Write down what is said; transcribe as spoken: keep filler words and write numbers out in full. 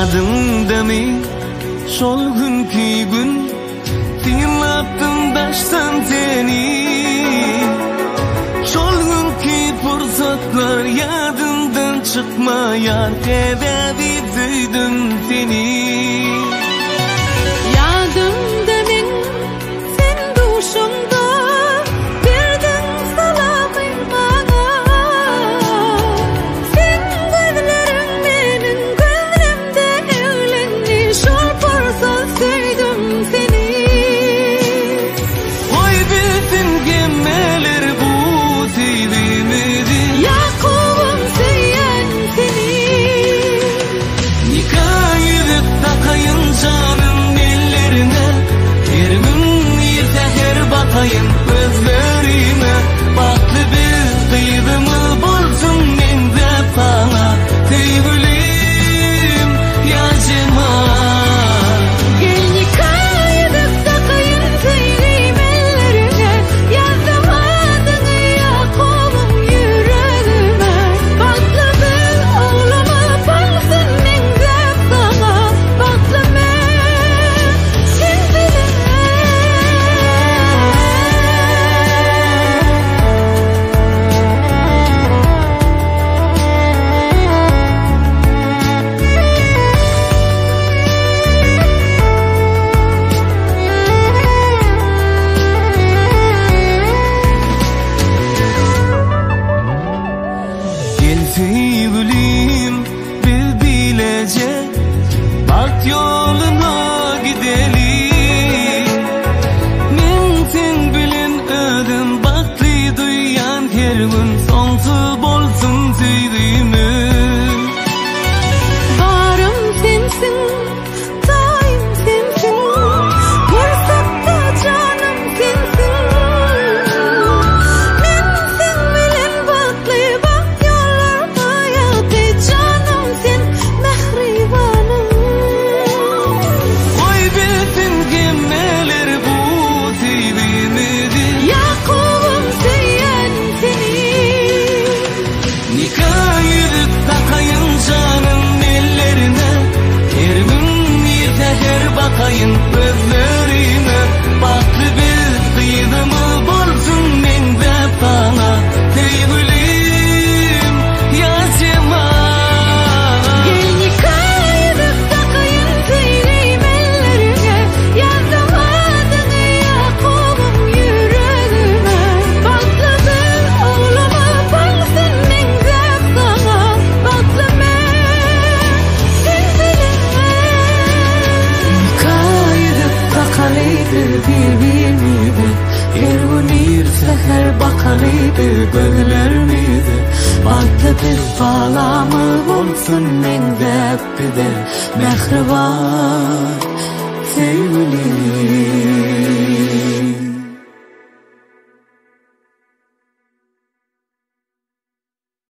Yadımda mi şol günkü gün Tıylattım daştan seni Şol günkü fırsatlar yadımdan çıkmayar Kebebi duydum seni Yadımda min sen duşumda Birdin salamın bana Sen gözlerin benim gözlerimde evlenli Şol fırsat sevdim seni Oy bilsin gemeler bu sevimedi Yakubum seyen seni Nikah edip takayın canım ellerine Her gün irte her bakayım gözlerine Baklı bir kıydımı bulsun men de sana Sevgilim ya Cemal Gel nikah edip takayın sevdiğim ellerine Yazdım adını Yakubum yüreğime Baklı bir oğluma baksın men de sana Baklı men sen bilin Gel sevgilim bir bilecek Bak yoluna gidelim Men sen bilen ödüm baklı duyan her gün Sonsuz bolsun sevdiğimiz Varım sensin, daim sensin Fırsatta canım sensin Men sen bilen baklı bak yollar hayatı Canım sen mehribanım Oy bilsin gemeler bu sevimedi Yakubum seyen seni Nikah edip takayın canım ellerine Her gün irte her bakayın gözlerine Baklı bir kıydımı bulsun men de sana Sevgilim ya Cemal Gel nikah edip takayın sevdiğim ellerine Yazdım adını Yakubum yüreğime Baklı bir oğluma baksın men de sana Baklı men sen bilin Nikah edip takalıydı birbirimizi Her gün irse her bakalıydı gözlerimizi Baklı bir bağlamı olsun men de bize Mehriban sevgilim